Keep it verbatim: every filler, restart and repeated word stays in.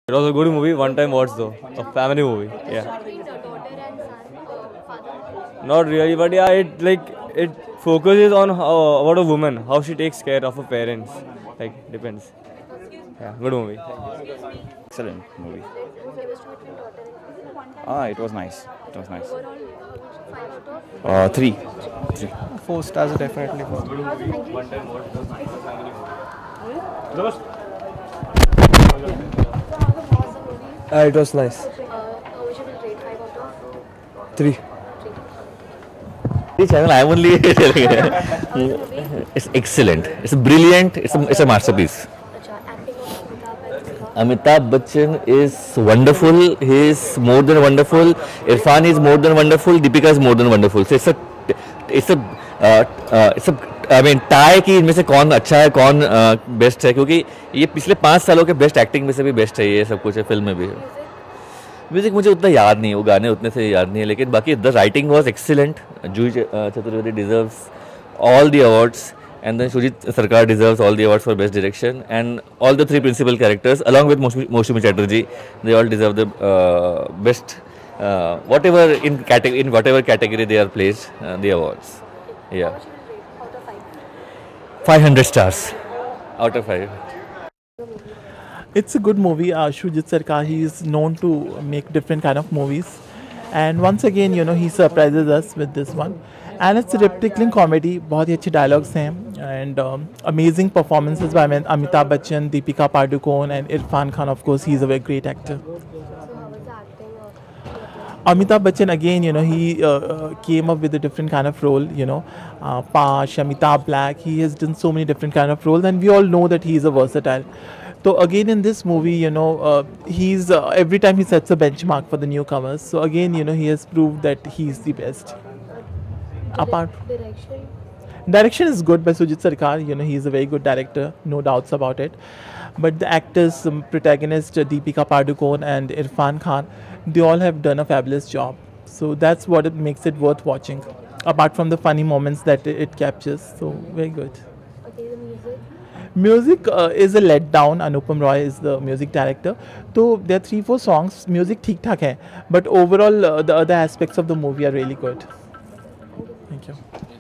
It was a good movie. One time watch though, a family movie. Yeah. Between the daughter and son, uh, father. Not really, but yeah, it like it focuses on how about a woman, how she takes care of her parents. Like depends. Yeah, good movie. Excellent movie. Chemistry between daughter and son. Ah, it was nice. It was nice. Overall, how would you five out of? Uh, three. Three. Four stars definitely. One time watch though, a family movie. Uh, it was nice. Uh, how would you rate five out of? Three. This channel I am only telling you. It's excellent. It's brilliant. It's a, it's a masterpiece. Acha, acting of Amitabh and Deepika. Amitabh Bachchan is wonderful. He is more than wonderful. Irfan is more than wonderful. Deepika is more than wonderful. So it's a it's a uh, uh, it's a I mean टाई कि इनमें से कौन अच्छा है कौन best है क्योंकि ये पिछले पाँच सालों के बेस्ट एक्टिंग में से भी बेस्ट है ये सब कुछ है फिल्म में भी है म्यूज़िक मुझे उतना याद नहीं वो गाने उतने से याद नहीं है लेकिन बाकी the writing was excellent Juhi Chaturvedi deserves all the awards and then Shujit Sarkar deserves all the awards for best direction and all the three principal characters along with Moushumi Chatterjee they all deserve the uh, best uh, whatever in category in whatever category they are placed uh, the awards yeah How would you rate out of five? five hundred stars out of five. It's a good movie. Uh, Shujit Sarkar, he is known to make different kind of movies, and once again, you know, he surprises us with this one. And it's a rip-tickling comedy. बहुत ही अच्छे dialogues हैं and um, amazing performances by Amitabh Bachchan, Deepika Padukone, and Irfan Khan. Of course, he's a very great actor. So how was the acting of? Amitabh Bachchan again, you know, he uh, uh, came up with a different kind of role, you know, uh, Pash, Amitabh Black, he has done so many different kind of roles and we all know that he is a versatile. So again in this movie, you know, uh, he's, uh, every time he sets a benchmark for the newcomers. So again, you know, he has proved that he's the best. Apart, Direction. direction is good by Shujit Sarkar, you know, he is a very good director, no doubts about it. But the actors, um, protagonist uh, Deepika Padukone and Irfan Khan, they all have done a fabulous job. So that's what it makes it worth watching. Apart from the funny moments that it, it captures, so very good. Okay, the music. Music uh, is a letdown. Anupam Roy is the music director. So there are three, four songs. Music ठीक ठाक है, but overall uh, the other aspects of the movie are really good. Thank you.